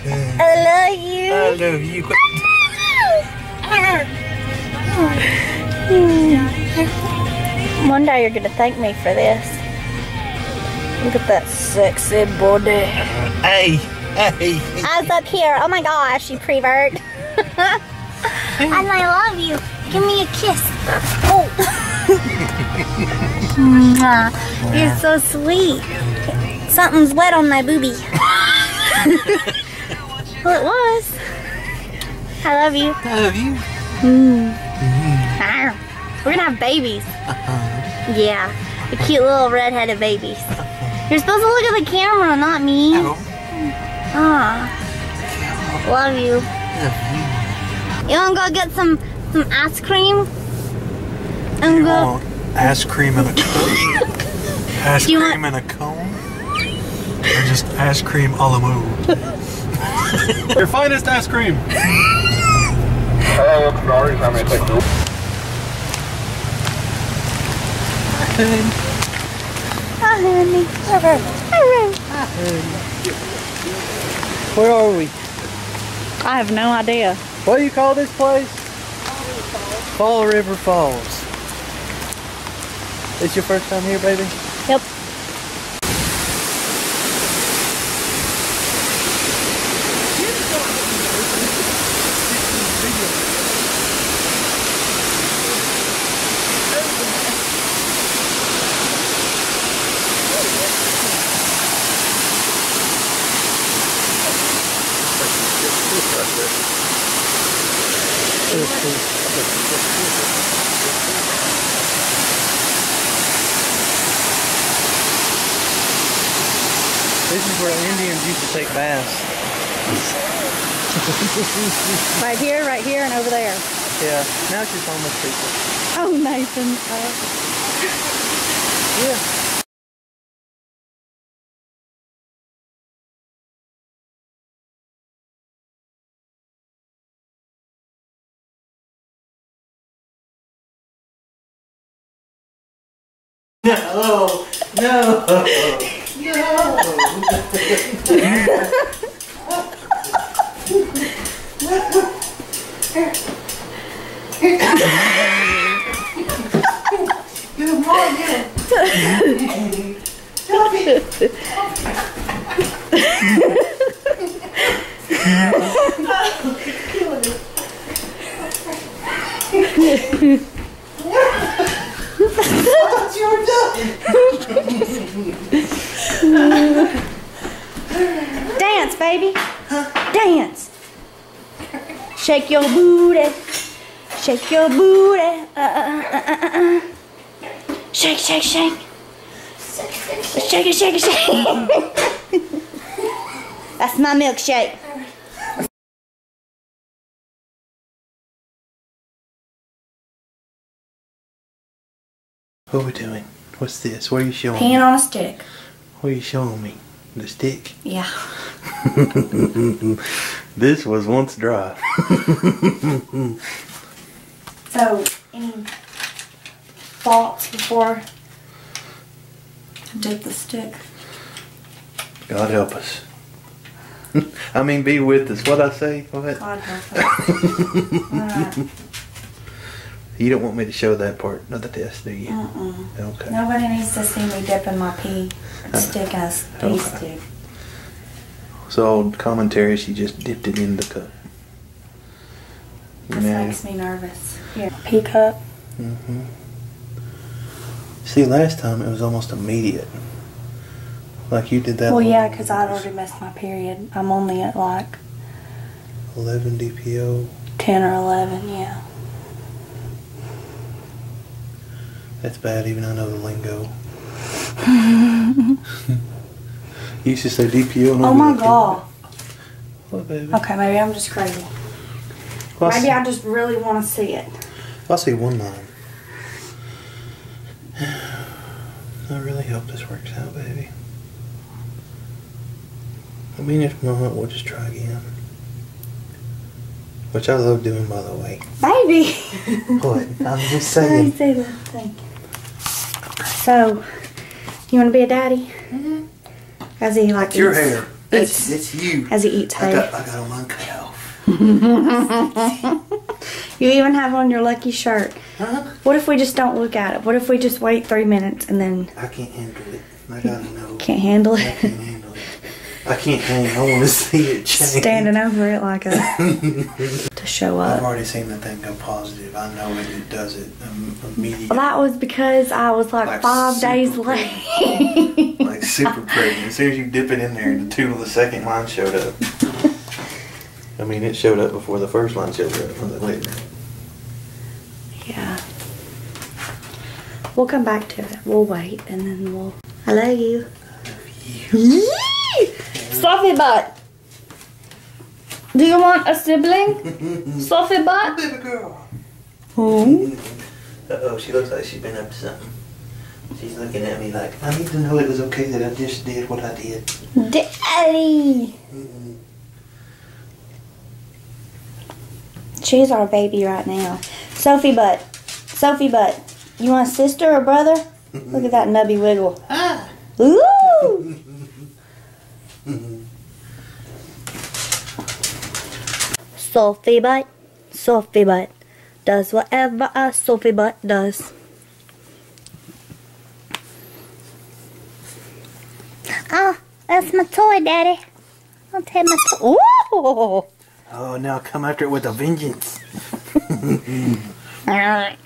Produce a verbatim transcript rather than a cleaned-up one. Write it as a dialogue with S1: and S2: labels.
S1: I love you.
S2: I love you.
S1: One day you're gonna thank me for this. Look at that sexy body.
S2: Hey, hey.
S1: Eyes up here. Oh my gosh, you prevert. And I love you. Give me a kiss. Oh. You're so sweet. Something's wet on my boobie. Well, it was. I love you.
S2: I love you.
S1: Mm. Mm. We're gonna have babies.
S2: Uh-huh.
S1: Yeah, the cute little redheaded babies. You're supposed to look at the camera, not me.
S2: Oh.
S1: Ah, love you.
S2: Love you.
S1: You wanna go get some some ice cream? And
S2: You
S1: go.
S2: want ice cream in a cone? Ice
S1: You
S2: cream
S1: want...
S2: in a cone? Or just ice cream a la mode? Your finest ice cream.
S3: Hello, sorry, how may I take you?
S1: Hi, honey. Hi, honey.
S2: Where are we?
S1: I have no idea.
S2: What do you call this place? Fall River Falls. It's your first time here, baby?
S1: Yep.
S2: This is where Indians used to take baths.
S1: Right here, right here, and over there.
S2: Yeah, now it's just homeless people.
S1: Oh, Nathan. Uh,
S2: Yeah. No, no, no. Good morning.
S1: Dance, baby. Huh? Dance. Shake your booty. Shake your booty. Uh, uh, uh, uh, uh. Shake, shake, shake. Shake it, shake it, shake it. That's my milkshake.
S2: What are we doing? What's this? What are you showing
S1: Peeing
S2: me?
S1: on a stick.
S2: What are you showing me? The stick?
S1: Yeah.
S2: This was once dry.
S1: So, any thoughts before I dip the stick?
S2: God help us. I mean, be with us. What'd I say? What?
S1: God help us. Alright.
S2: You don't want me to show that part of the test, do you?
S1: Mm-mm.
S2: Okay.
S1: Nobody needs to see me dipping my pea stick in a pea
S2: Okay.
S1: stick.
S2: So, old commentary, she just dipped it in the cup.
S1: This
S2: Now-
S1: makes me nervous. Here, pea cup.
S2: Mm-hmm. See, last time it was almost immediate. Like you did that.
S1: Well, yeah,
S2: one-
S1: because I'd already missed my period. I'm only at like
S2: eleven D P O.
S1: ten or eleven, yeah.
S2: That's bad, even I know the lingo. You used to say D P O. and
S1: Oh
S2: I'd be
S1: my
S2: like,
S1: god.
S2: What, baby?
S1: Okay, maybe I'm just crazy.
S2: Well, I
S1: Maybe
S2: see,
S1: I just really want to see it.
S2: I see one line. I really hope this works out, baby. I mean, if not, we'll just try again. Which I love doing, by the way.
S1: Baby!
S2: What? I'm just
S1: Let me
S2: saying.
S1: see that thing. So, you want to be a daddy?
S2: Mm-hmm.
S1: Cause he like
S2: It's your
S1: eats-
S2: hair. It's, it's you.
S1: As he eats hay.
S2: I got, I got a one cut off.
S1: You even have on your lucky shirt.
S2: Huh?
S1: What if we just don't look at it? What if we just wait three minutes and then...
S2: I can't handle it. I gotta know.
S1: Can't handle it?
S2: I can't handle it. I can't hang. I want to see it change.
S1: Standing over it like a... to show up.
S2: I've already seen the thing go positive. I know it, it does it um, immediately.
S1: Well, that was because I was like,
S2: Like
S1: five days
S2: super
S1: late.
S2: Like super pregnant. As soon as you dip it in there, the two of the second line showed up. I mean, it showed up before the first line showed up. Was it later?
S1: Yeah. We'll come back to it. We'll wait and then we'll... I love you.
S2: I love you.
S1: Sophie butt. Do you want a sibling? Sophie butt?
S2: Baby girl.
S1: Oh.
S2: Uh oh, she looks like she's been up to something. She's looking at me like, I need to know it was okay that I just did what I did.
S1: Daddy.
S2: Mm-mm.
S1: She's our baby right now. Sophie butt. Sophie butt. You want a sister or brother? Look at that nubby wiggle.
S2: Ah.
S1: Ooh. Sophie butt. Sophie butt. Does whatever a Sophie butt does. Oh, that's my toy, Daddy. I'll take my toy. Ooh.
S2: Oh, now come after it with a vengeance.
S1: Alright.